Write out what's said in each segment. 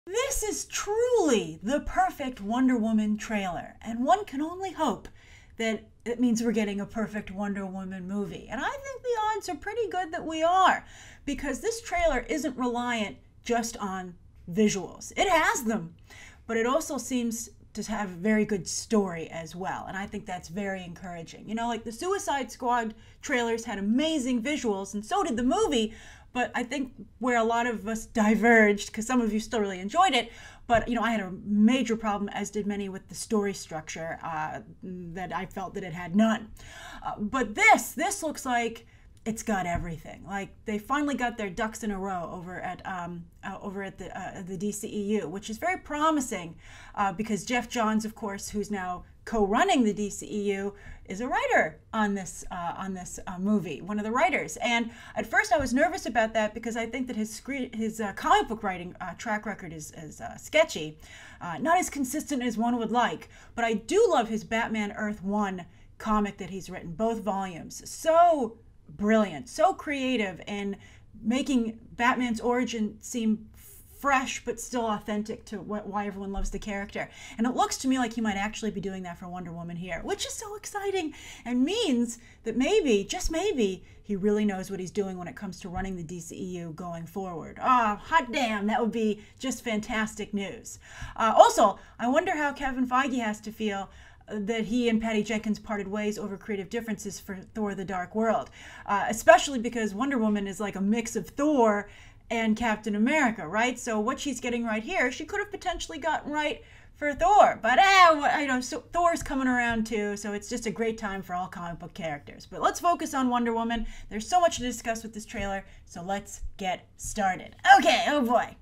This is truly the perfect Wonder Woman trailer, and one can only hope that it means we're getting a perfect Wonder Woman movie. And I think the odds are pretty good that we are, because this trailer isn't reliant just on visuals. It has them, but it also seems to have a very good story as well, and I think that's very encouraging. You know, like the Suicide Squad trailers had amazing visuals, and so did the movie, but I think where a lot of us diverged, because some of you still really enjoyed it, but you know, I had a major problem, as did many, with the story structure that I felt that it had none. But this looks like it's got everything. Like they finally got their ducks in a row over at the DCEU, which is very promising because Jeff Johns, of course, who's now co-running the DCEU, is a writer on this movie, one of the writers. And at first I was nervous about that because I think that his comic book writing track record is sketchy, not as consistent as one would like. But I do love his Batman Earth 1 comic that he's written, both volumes. So brilliant, so creative in making Batman's origin seem fresh but still authentic to why everyone loves the character. And it looks to me like he might actually be doing that for Wonder Woman here, which is so exciting and means that maybe, just maybe, he really knows what he's doing when it comes to running the DCEU going forward. Hot damn, that would be just fantastic news. Also, I wonder how Kevin Feige has to feel that he and Patty Jenkins parted ways over creative differences for Thor: The Dark World, especially because Wonder Woman is like a mix of Thor and Captain America, right? So what she's getting right here, she could have potentially gotten right for Thor, but so Thor's coming around too, so it's just a great time for all comic book characters. But let's focus on Wonder Woman. There's so much to discuss with this trailer, so let's get started. Okay, oh boy.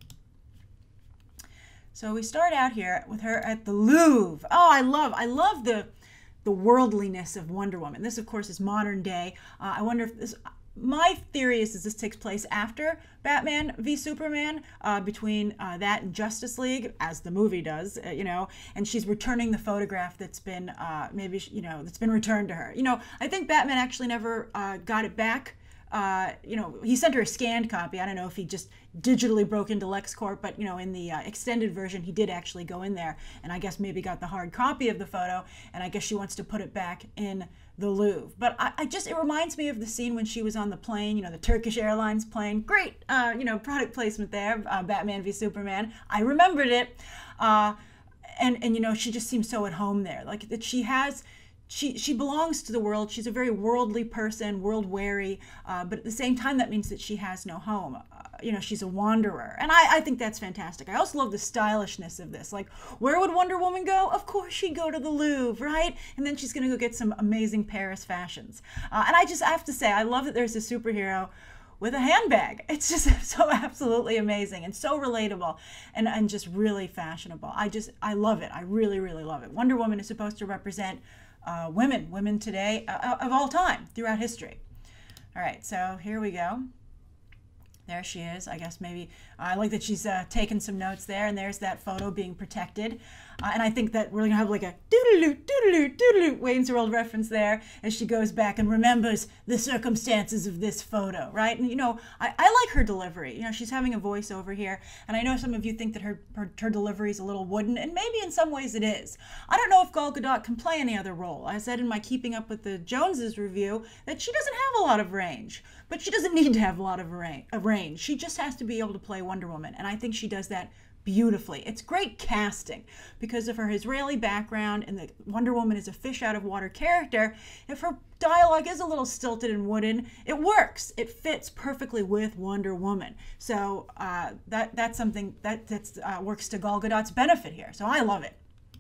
So we start out here with her at the Louvre. Oh, I love the worldliness of Wonder Woman. This, of course, is modern day. I wonder if this. My theory is that this takes place after Batman v Superman, between that and Justice League, as the movie does, you know, and she's returning the photograph that's been that's been returned to her. You know, I think Batman actually never got it back. You know, he sent her a scanned copy. I don't know if he just digitally broke into LexCorp, but you know, in the extended version, he did actually go in there, and I guess maybe got the hard copy of the photo, and I guess she wants to put it back in the Louvre. But it reminds me of the scene when she was on the plane, you know, the Turkish Airlines plane. Great, you know, product placement there, Batman v Superman. I remembered it, and you know, she just seems so at home there, like that she has. She belongs to the world. She's a very worldly person, world-weary, but at the same time, that means that she has no home. You know, she's a wanderer, and I think that's fantastic. I also love the stylishness of this. Like, where would Wonder Woman go? Of course, she'd go to the Louvre, right? And then she's going to go get some amazing Paris fashions. And I have to say, I love that there's a superhero with a handbag. It's just so absolutely amazing and so relatable and just really fashionable. I love it. I really, really love it. Wonder Woman is supposed to represent women today, of all time, throughout history. All right, so here we go. There she is. I guess maybe I like that she's taken some notes there, and there's that photo being protected. And I think that we're going to have like a doodaloo, Wayne's World reference there as she goes back and remembers the circumstances of this photo, right? And, you know, I like her delivery. You know, she's having a voiceover here, and I know some of you think that her delivery is a little wooden, and maybe in some ways it is. I don't know if Gal Gadot can play any other role. I said in my Keeping Up with the Joneses review that she doesn't have a lot of range, but she doesn't need to have a lot of range. She just has to be able to play Wonder Woman, and I think she does that beautifully. It's great casting because of her Israeli background, and that Wonder Woman is a fish out of water character. If her dialogue is a little stilted and wooden, it works. It fits perfectly with Wonder Woman. So that's something that works to Gal Gadot's benefit here. So I love it.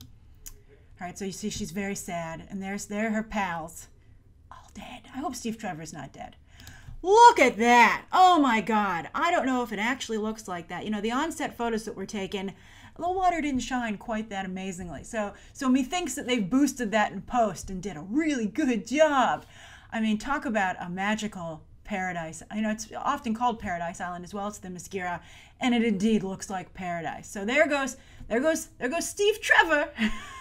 All right, so you see she's very sad, and there her pals, all dead. I hope Steve Trevor's not dead. Look at that. Oh my God. I don't know if it actually looks like that. You know, the on-set photos that were taken, the water didn't shine quite that amazingly. So methinks that they've boosted that in post and did a really good job. I mean, talk about a magical paradise. You know, it's often called Paradise Island as well. It's the Mascara, and it indeed looks like paradise. So there goes Steve Trevor.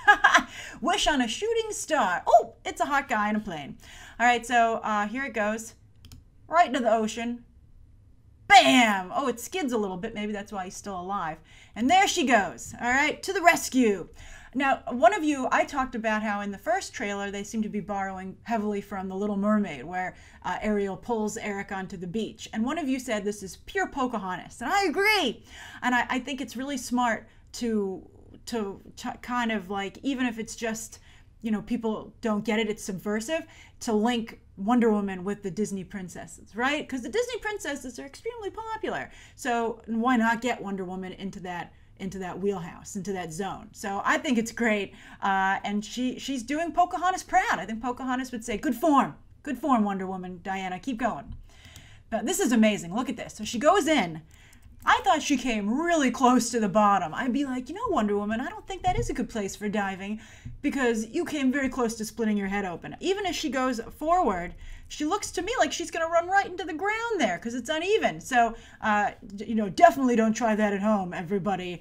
Wish on a shooting star. Oh, it's a hot guy in a plane. All right, so here it goes. Right into the ocean. bam! Oh, it skids a little bit. Maybe that's why he's still alive. And there she goes, all right, to the rescue. Now, one of you, I talked about how in the first trailer, they seem to be borrowing heavily from The Little Mermaid, where Ariel pulls Eric onto the beach. And one of you said this is pure Pocahontas, and I agree. And I think it's really smart to kind of like, even if it's just, you know, people don't get it, it's subversive, to link Wonder Woman with the Disney princesses, right? Because the Disney princesses are extremely popular. So why not get Wonder Woman into that wheelhouse, into that zone? So I think it's great. And she's doing Pocahontas proud. I think Pocahontas would say, good form, Wonder Woman, Diana, keep going. But this is amazing. Look at this. So she goes in. I thought she came really close to the bottom. I'd be like, you know, Wonder Woman, I don't think that is a good place for diving, because you came very close to splitting your head open. Even as she goes forward, she looks to me like she's going to run right into the ground there because it's uneven. So, you know, definitely don't try that at home, everybody.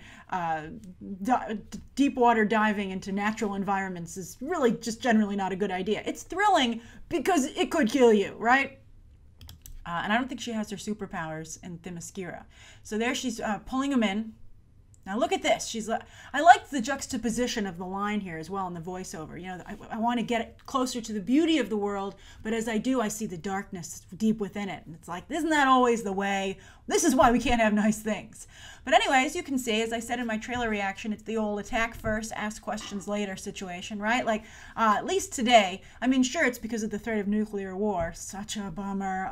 Deep water diving into natural environments is really just generally not a good idea. It's thrilling because it could kill you, right? And I don't think she has her superpowers in Themyscira. So there she's pulling him in. Now look at this. I like the juxtaposition of the line here as well in the voiceover. You know, I want to get closer to the beauty of the world, but as I do, I see the darkness deep within it. And it's like, isn't that always the way? This is why we can't have nice things. But anyways, you can see, as I said in my trailer reaction, it's the old attack first, ask questions later situation, right? Like, at least today, I mean, sure, it's because of the threat of nuclear war. Such a bummer.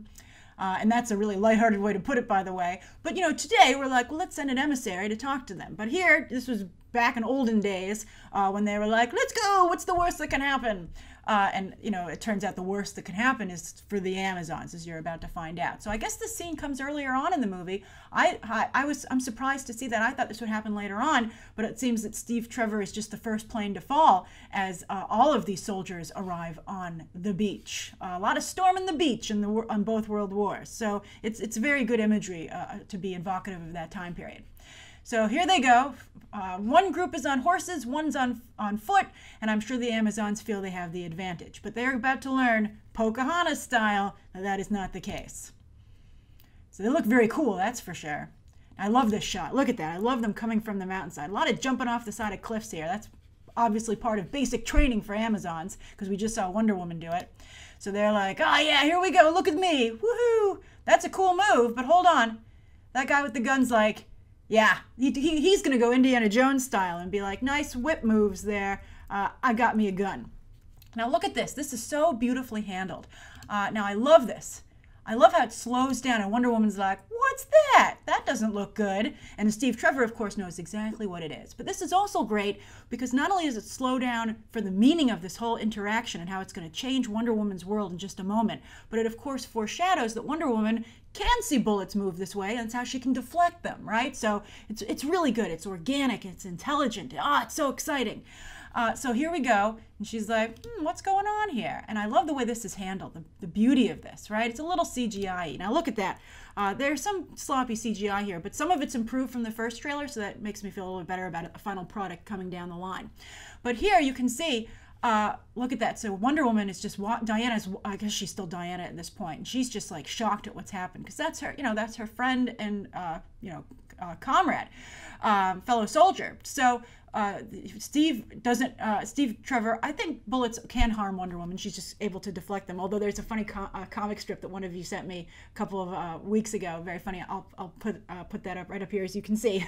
And that's a really lighthearted way to put it, by the way. But, you know, today we're like, well, let's send an emissary to talk to them. But here, this was back in olden days when they were like, let's go, what's the worst that can happen? And, you know, it turns out the worst that can happen is for the Amazons, as you're about to find out. So I guess this scene comes earlier on in the movie. I'm surprised to see that. I thought this would happen later on, but it seems that Steve Trevor is just the first plane to fall as all of these soldiers arrive on the beach. A lot of storming the beach on both world wars. So it's very good imagery to be evocative of that time period. So here they go. One group is on horses, one's on foot, and I'm sure the Amazons feel they have the advantage. But they're about to learn, Pocahontas style, that is not the case. So they look very cool, that's for sure. I love this shot. Look at that. I love them coming from the mountainside. A lot of jumping off the side of cliffs here. That's obviously part of basic training for Amazons, because we just saw Wonder Woman do it. So they're like, oh yeah, here we go, look at me, woohoo. That's a cool move, but hold on. That guy with the gun's like, yeah, he's going to go Indiana Jones style and be like, nice whip moves there. I got me a gun. Now look at this. This is so beautifully handled. Now I love this. I love how it slows down and Wonder Woman's like, what's that? That doesn't look good. And Steve Trevor, of course, knows exactly what it is. But this is also great because not only does it slow down for the meaning of this whole interaction and how it's going to change Wonder Woman's world in just a moment, but it, of course, foreshadows that Wonder Woman can see bullets move this way, and it's how she can deflect them, right? So it's really good. It's organic. It's intelligent. It's so exciting. So here we go, and she's like, what's going on here? And I love the way this is handled, the beauty of this, right? It's a little CGI-y. Now look at that. There's some sloppy CGI here, but some of it's improved from the first trailer, so that makes me feel a little better about a final product coming down the line. But here you can see, look at that. So Wonder Woman is just, Diana's, I guess she's still Diana at this point, and she's just like shocked at what's happened, because that's her, that's her friend and, comrade, fellow soldier. So Steve Trevor, I think bullets can harm Wonder Woman. She's just able to deflect them. Although there's a funny comic strip that one of you sent me a couple of weeks ago. Very funny. I'll put that up right up here, as you can see.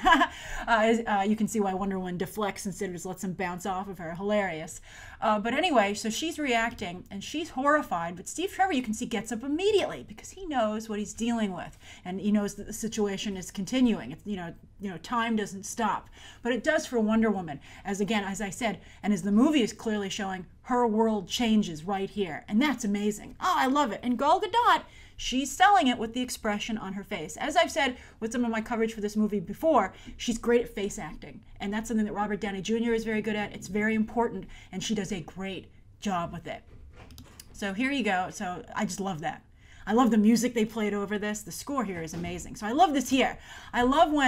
You can see why Wonder Woman deflects instead of just lets them bounce off of her. Hilarious. But anyway, so she's reacting and she's horrified. But Steve Trevor, you can see, gets up immediately because he knows what he's dealing with, and he knows that the situation is continuing. It's, time doesn't stop, but it does for Wonder Woman. As I said, and as the movie is clearly showing, her world changes right here, and that's amazing. Oh, I love it. And Gal Gadot, she's selling it with the expression on her face. As I've said with some of my coverage for this movie before, she's great at face acting, and that's something that Robert Downey Jr. is very good at. It's very important, and she does a great job with it. So here you go. So I just love that. I love the music they played over this. The score here is amazing. So I love this here. I love when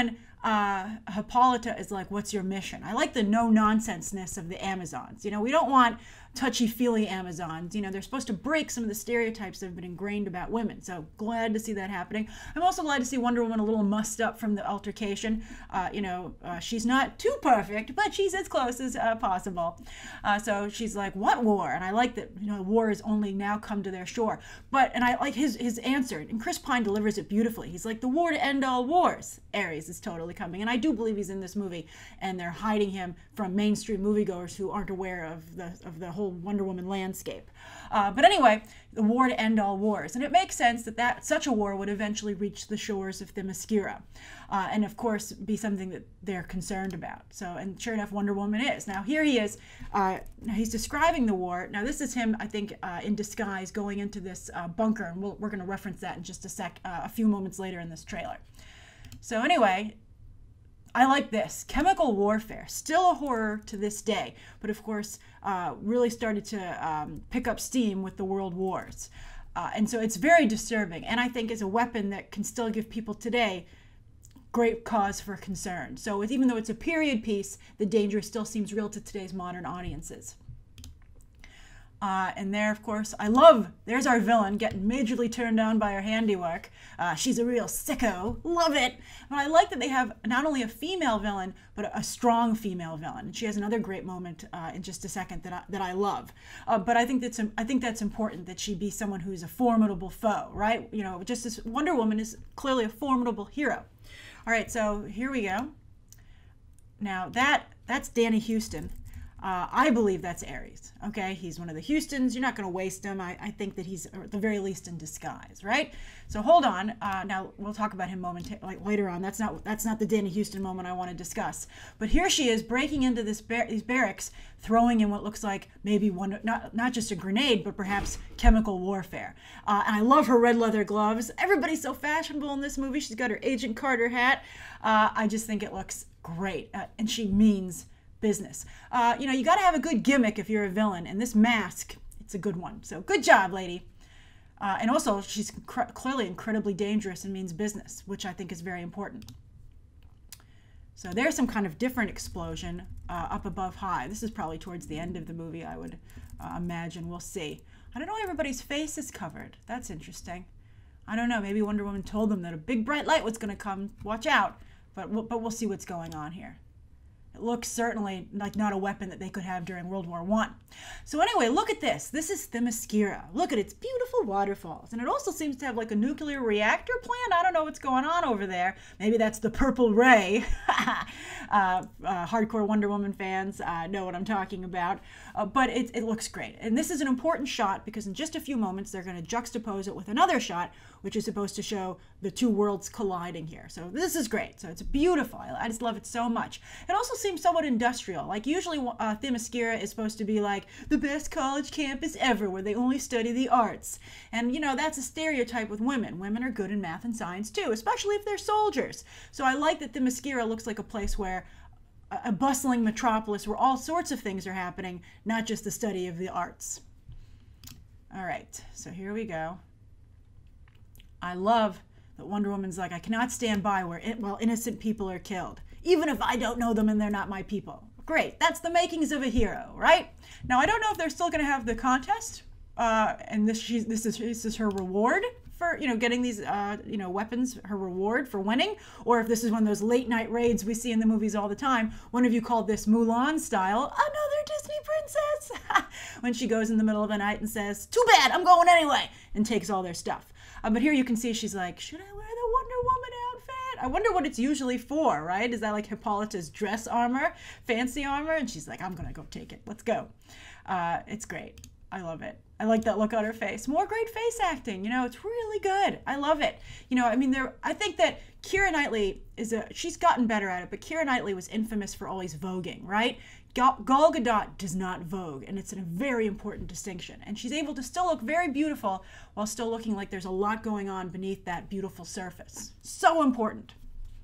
Hippolyta is like, what's your mission? I like the no-nonsense-ness of the Amazons. You know, we don't want touchy-feely Amazons. You know, they're supposed to break some of the stereotypes that have been ingrained about women. So glad to see that happening. I'm also glad to see Wonder Woman a little mussed up from the altercation. She's not too perfect, but she's as close as possible. So she's like, what war? And I like that, you know, war has only now come to their shore. And I like his answer. And Chris Pine delivers it beautifully. He's like, the war to end all wars. Ares is totally coming. And I do believe he's in this movie. And they're hiding him from mainstream moviegoers who aren't aware of the whole Wonder Woman landscape. But anyway, the war to end all wars. And it makes sense that such a war would eventually reach the shores of Themyscira. And of course, be something that they're concerned about. So, and sure enough, Wonder Woman is. Now, here he is. He's describing the war. Now, this is him, I think, in disguise going into this bunker. And we're going to reference that in just a few moments later in this trailer. So anyway, I like this. Chemical warfare, still a horror to this day, but of course really started to pick up steam with the world wars. And so it's very disturbing, and I think is a weapon that can still give people today great cause for concern. So even though it's a period piece, the danger still seems real to today's modern audiences. And there, of course, there's our villain getting majorly turned on by her handiwork. She's a real sicko. Love it. But I like that they have not only a female villain, but a strong female villain. And she has another great moment in just a second that I love. But I think that's important, that she be someone who's a formidable foe, right? You know, just as Wonder Woman is clearly a formidable hero. All right, so here we go. Now that's Danny Houston. I believe that's Ares. Okay, he's one of the Houstons. You're not going to waste him. I think that he's at the very least in disguise, right? So hold on. Now we'll talk about him later on. That's not the Danny Houston moment I want to discuss. But here she is breaking into these barracks, throwing in what looks like maybe not just a grenade, but perhaps chemical warfare. And I love her red leather gloves. Everybody's so fashionable in this movie. She's got her Agent Carter hat. I just think it looks great, and she means business. You got to have a good gimmick if you're a villain, and this mask, it's a good one. So good job, lady. And also, she's clearly incredibly dangerous and means business, which I think is very important. So there's some kind of different explosion up above high. This is probably towards the end of the movie, I would imagine. We'll see. I don't know why everybody's face is covered. That's interesting. I don't know. Maybe Wonder Woman told them that a big bright light was going to come. Watch out. But we'll see what's going on here. It looks certainly like not a weapon that they could have during World War I. So anyway, look at this. This is Themyscira. Look at its beautiful waterfalls. And it also seems to have like a nuclear reactor plant. I don't know what's going on over there. Maybe that's the purple ray. Hardcore Wonder Woman fans know what I'm talking about. But it looks great. And this is an important shot because in just a few moments, they're going to juxtapose it with another shot, which is supposed to show the two worlds colliding here. So this is great. So it's beautiful. I just love it so much. It also seems somewhat industrial. Like usually Themyscira is supposed to be like the best college campus ever where they only study the arts. And that's a stereotype with women. Women are good in math and science too, especially if they're soldiers. So I like that Themyscira looks like a place where a bustling metropolis where all sorts of things are happening, not just the study of the arts. All right, so here we go. I love that Wonder Woman's like, I cannot stand by while innocent people are killed, even if I don't know them and they're not my people. Great, that's the makings of a hero, right? Now, I don't know if they're still going to have the contest, and this is her reward for getting these weapons, her reward for winning, or if this is one of those late night raids we see in the movies all the time. One of you called this Mulan style, another Disney princess, when she goes in the middle of the night and says, "Too bad, I'm going anyway," and takes all their stuff. But here you can see she's like, should I wear the Wonder Woman outfit? I wonder what it's usually for, right? Is that like Hippolyta's dress armor, fancy armor? And she's like, I'm going to go take it. Let's go. It's great. I love it. I like that look on her face. More great face acting. It's really good. I love it. I think that Keira Knightley she's gotten better at it, but Keira Knightley was infamous for always voguing, right? Gal Gadot does not vogue, and it's a very important distinction. And she's able to still look very beautiful while still looking like there's a lot going on beneath that beautiful surface. So important.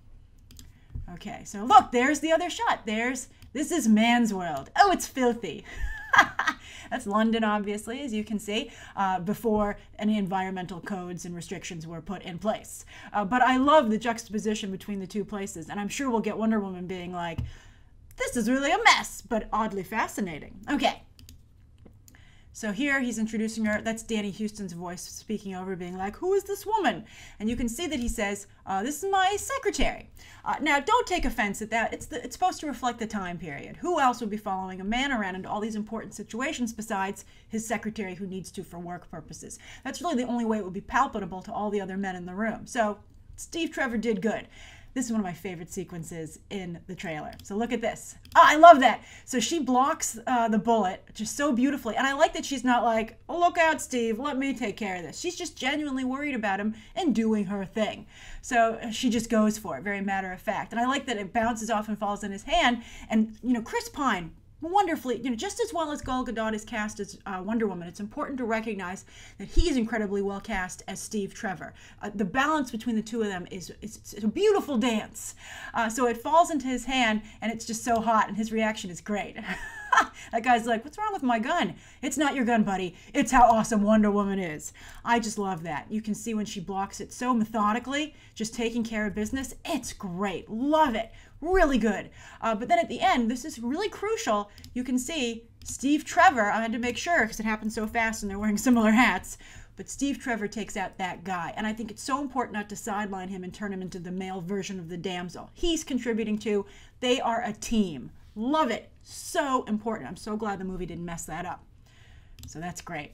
Okay, so look, there's the other shot. This is Man's World. Oh, it's filthy. That's London, obviously, as you can see, before any environmental codes and restrictions were put in place. But I love the juxtaposition between the two places, and I'm sure we'll get Wonder Woman being like, this is really a mess, but oddly fascinating. Okay. So here he's introducing her. That's Danny Houston's voice speaking over, being like, who is this woman? And you can see that he says, this is my secretary. Now, don't take offense at that. It's supposed to reflect the time period. Who else would be following a man around into all these important situations besides his secretary who needs to for work purposes? That's really the only way it would be palpable to all the other men in the room. So Steve Trevor did good. This is one of my favorite sequences in the trailer. So look at this. Oh, I love that. So she blocks the bullet just so beautifully. And I like that she's not like, oh, look out, Steve, let me take care of this. She's just genuinely worried about him and doing her thing. So she just goes for it, very matter of fact. And I like that it bounces off and falls in his hand. And, you know, Chris Pine, wonderfully, you know, just as well as Gal Gadot is cast as Wonder Woman, it's important to recognize that he is incredibly well cast as Steve Trevor. The balance between the two of them is it's a beautiful dance. So it falls into his hand, and it's just so hot, and his reaction is great. That guy's like, what's wrong with my gun? It's not your gun, buddy. It's how awesome Wonder Woman is. I just love that. You can see when she blocks it so methodically, just taking care of business. It's great. Love it. Really good. But then at the end, this is really crucial. You can see Steve Trevor, I had to make sure because it happened so fast and they're wearing similar hats, but Steve Trevor takes out that guy. And I think it's so important not to sideline him and turn him into the male version of the damsel. He's contributing to, they are a team. Love it. So important. I'm so glad the movie didn't mess that up. So that's great.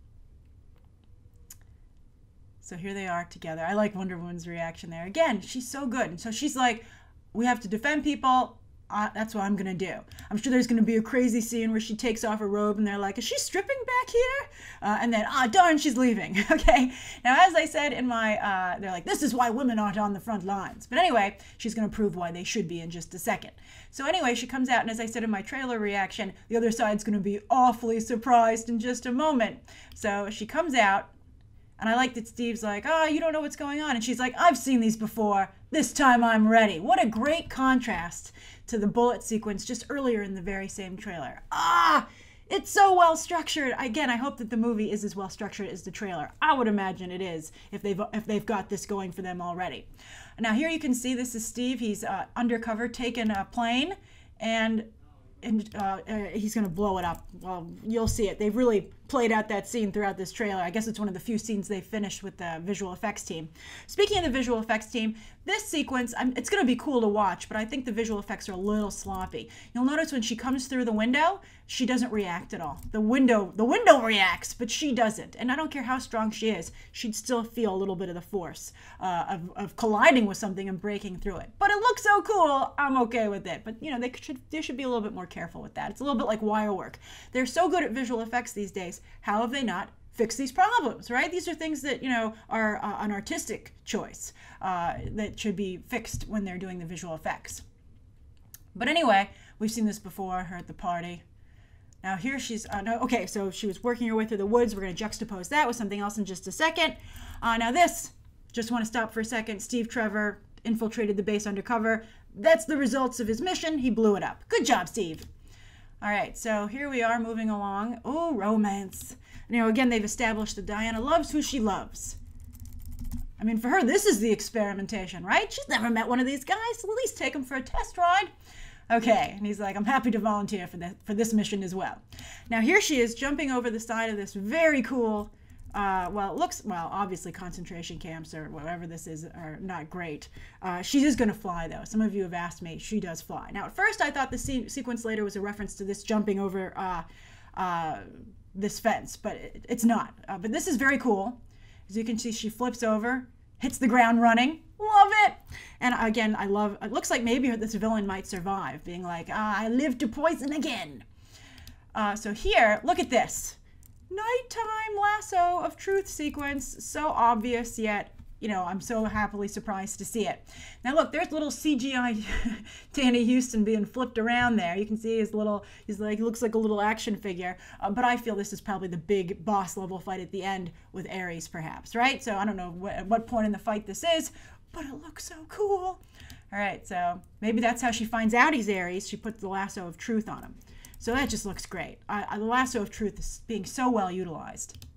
So here they are together. I like Wonder Woman's reaction there. Again, she's so good. And so she's like, we have to defend people. That's what I'm going to do. I'm sure there's going to be a crazy scene where she takes off her robe and they're like, is she stripping back here? And then, darn, she's leaving. Okay. Now, as I said in my, they're like, this is why women aren't on the front lines. But anyway, she's going to prove why they should be in just a second. So anyway, she comes out, and as I said in my trailer reaction, the other side's going to be awfully surprised in just a moment. So she comes out, and I like that Steve's like, oh, you don't know what's going on. And she's like, I've seen these before. This time I'm ready. What a great contrast to the bullet sequence just earlier in the very same trailer. It's so well structured. Again, I hope that the movie is as well structured as the trailer. I would imagine it is if they've got this going for them already. Now here you can see this is Steve. He's undercover taking a plane, and he's going to blow it up. Well, you'll see it. They've really played out that scene throughout this trailer. I guess it's one of the few scenes they finished with the visual effects team. Speaking of the visual effects team, this sequence, it's going to be cool to watch, but I think the visual effects are a little sloppy. You'll notice when she comes through the window, she doesn't react at all. The window reacts, but she doesn't. And I don't care how strong she is, she'd still feel a little bit of the force of colliding with something and breaking through it. But it looks so cool, I'm okay with it. But, you know, they should be a little bit more careful with that. It's a little bit like wire work. They're so good at visual effects these days. How have they not fixed these problems, right? These are things that, you know, are an artistic choice that should be fixed when they're doing the visual effects. But anyway, we've seen this before, her at the party. Now here she's, okay, so she was working her way through the woods. We're going to juxtapose that with something else in just a second. Now this, just want to stop for a second. Steve Trevor infiltrated the base undercover. That's the results of his mission. He blew it up. Good job, Steve. All right, so here we are moving along. Oh, romance. You know, again, they've established that Diana loves who she loves. I mean, for her, this is the experimentation, right? She's never met one of these guys, so at least take him for a test ride. Okay, and he's like, I'm happy to volunteer for this mission as well. Now, here she is jumping over the side of this very cool, obviously concentration camps or whatever this is are not great. She is going to fly, though. Some of you have asked me. She does fly. Now, at first, I thought the sequence later was a reference to this jumping over this fence, but it's not. But this is very cool. As you can see, she flips over, hits the ground running. Love it. And again, it looks like maybe this villain might survive, being like, I live to poison again. So here, look at this. Nighttime lasso of truth sequence. So obvious, yet, you know, I'm so happily surprised to see it. Now look, there's little CGI Danny Houston being flipped around there. You can see he looks like a little action figure. But I feel this is probably the big boss level fight at the end with Ares, perhaps, right? So I don't know at what point in the fight this is, but it looks so cool. All right, so maybe that's how she finds out he's Ares. She puts the lasso of truth on him. So that just looks great. The lasso of truth is being so well utilized.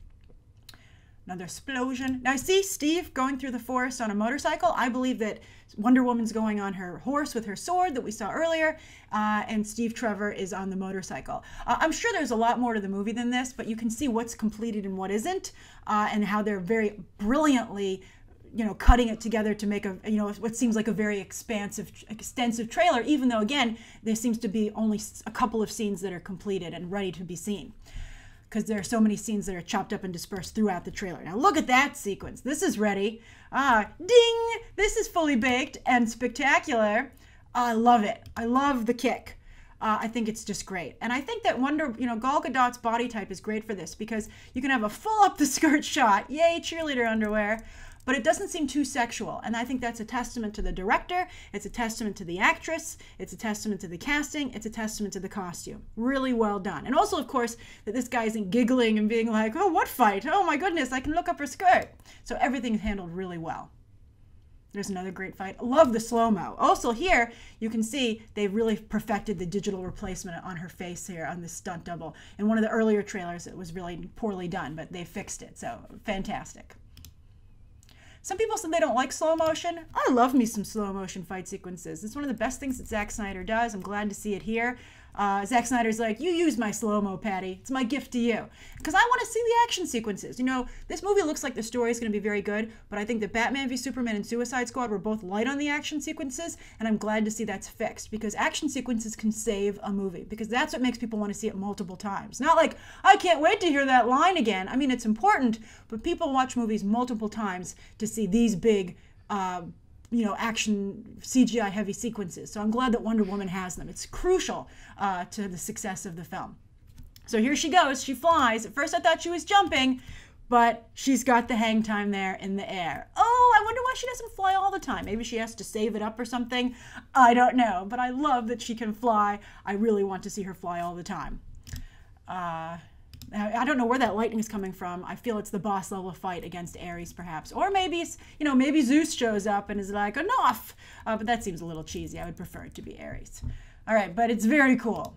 Another explosion. Now, see Steve going through the forest on a motorcycle. I believe that Wonder Woman's going on her horse with her sword that we saw earlier, and Steve Trevor is on the motorcycle. I'm sure there's a lot more to the movie than this, but you can see what's completed and what isn't, and how they're very brilliantly, cutting it together to make a, what seems like a very extensive trailer, even though, again, there seems to be only a couple of scenes that are completed and ready to be seen, because there are so many scenes that are chopped up and dispersed throughout the trailer. Now look at that sequence. This is ready. Ding! This is fully baked and spectacular. I love it. I love the kick. I think it's just great. And I think that Gal Gadot's body type is great for this, because you can have a full up the skirt shot. Yay, cheerleader underwear. But it doesn't seem too sexual. And I think that's a testament to the director. It's a testament to the actress. It's a testament to the casting. It's a testament to the costume. Really well done. And also, of course, that this guy isn't giggling and being like, oh, what fight? Oh my goodness, I can look up her skirt. So everything's handled really well. There's another great fight. Love the slow-mo. Also here, you can see they've really perfected the digital replacement on her face here on this stunt double. In one of the earlier trailers, it was really poorly done, but they fixed it. So fantastic. Some people said they don't like slow motion. I love me some slow motion fight sequences. It's one of the best things that Zack Snyder does. I'm glad to see it here. Zack Snyder's like, you use my slow-mo, Patty. It's my gift to you. Because I want to see the action sequences. This movie looks like the story is going to be very good, but I think that Batman v Superman and Suicide Squad were both light on the action sequences, and I'm glad to see that's fixed, because action sequences can save a movie, because that's what makes people want to see it multiple times. Not like, I can't wait to hear that line again. I mean, it's important, but people watch movies multiple times to see these big action CGI heavy sequences. So I'm glad that Wonder Woman has them. It's crucial to the success of the film. So here she goes. She flies. At first I thought she was jumping, but she's got the hang time there in the air. Oh, I wonder why she doesn't fly all the time. Maybe she has to save it up or something. I don't know, but I love that she can fly. I really want to see her fly all the time. I don't know where that lightning is coming from. I feel it's the boss level fight against Ares, perhaps. Or maybe, maybe Zeus shows up and is like, enough! But that seems a little cheesy. I would prefer it to be Ares. All right, but it's very cool.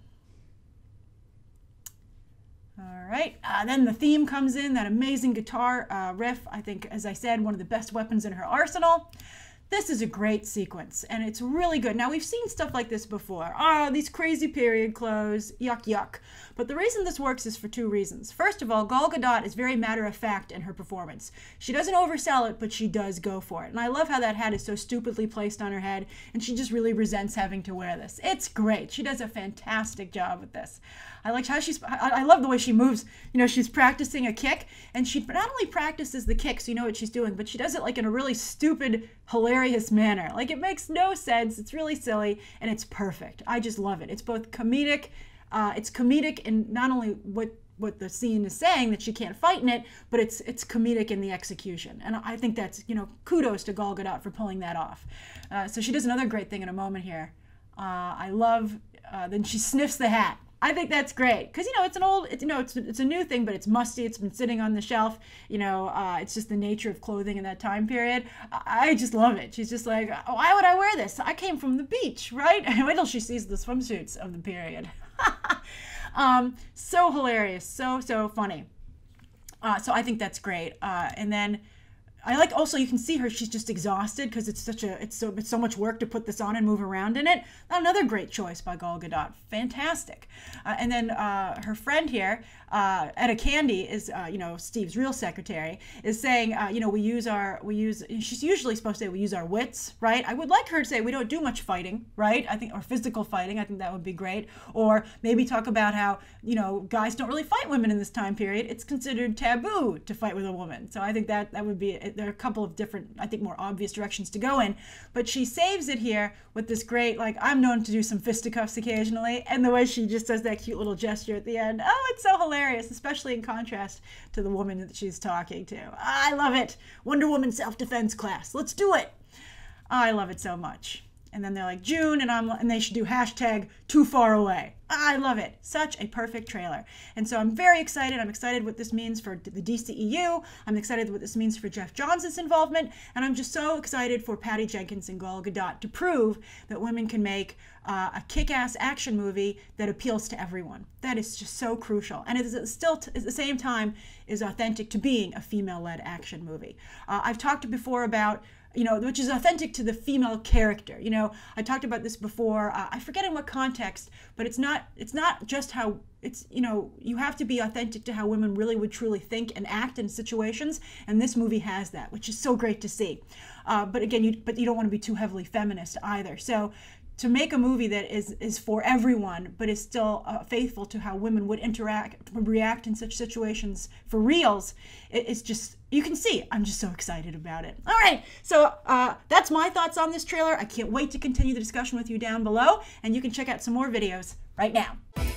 All right, then the theme comes in, that amazing guitar riff. I think, as I said, one of the best weapons in her arsenal. This is a great sequence, and it's really good. Now, we've seen stuff like this before. These crazy period clothes, yuck, yuck. But the reason this works is for two reasons. First of all, Gal Gadot is very matter-of-fact in her performance. She doesn't oversell it, but she does go for it. And I love how that hat is so stupidly placed on her head, and she just really resents having to wear this. It's great. She does a fantastic job with this. I like how I love the way she moves. She's practicing a kick, and she not only practices the kick so you know what she's doing, but she does it like in a really stupid, hilarious manner. Like, it makes no sense. It's really silly, and it's perfect. I just love it. It's both comedic. It's comedic in not only what the scene is saying, that she can't fight in it, but it's comedic in the execution. And I think that's, kudos to Gal Gadot for pulling that off. So she does another great thing in a moment here. I love, then she sniffs the hat. I think that's great, because it's an old, it's a new thing, but it's musty. It's been sitting on the shelf. It's just the nature of clothing in that time period. I just love it. She's just like, why would I wear this? I came from the beach, right? Wait till she sees the swimsuits of the period. So hilarious, so funny. So I think that's great. And then I like also, you can see her, she's just exhausted because it's so much work to put this on and move around in it. Another great choice by Gal Gadot. Fantastic. And then her friend here, Etta Candy, is Steve's real secretary, is saying she's usually supposed to say we use our wits, right? I would like her to say we don't do much fighting, right? I think, or physical fighting. I think that would be great. Or maybe talk about how guys don't really fight women in this time period. It's considered taboo to fight with a woman. So I think that would be it. There are a couple of different, I think, more obvious directions to go in, but she saves it here with this great, like, I'm known to do some fisticuffs occasionally, and the way she just does that cute little gesture at the end. Oh, it's so hilarious, especially in contrast to the woman that she's talking to. I love it. Wonder Woman self-defense class. Let's do it. I love it so much. And then they're like, June, and they should do hashtag too far away. I love it. Such a perfect trailer. And so I'm very excited. I'm excited what this means for the DCEU. I'm excited what this means for Jeff Johnson's involvement. And I'm just so excited for Patty Jenkins and Gal Gadot to prove that women can make a kick-ass action movie that appeals to everyone. That is just so crucial. And it is still, at the same time, is authentic to being a female-led action movie. I've talked before about, which is authentic to the female character. I talked about this before. I forget in what context, but it's not just how you have to be authentic to how women really would truly think and act in situations, and this movie has that, which is so great to see. But again, you don't want to be too heavily feminist either. So to make a movie that is for everyone, but is still faithful to how women would react in such situations for reals, it's just, you can see, I'm just so excited about it. All right, so that's my thoughts on this trailer. I can't wait to continue the discussion with you down below, and you can check out some more videos right now.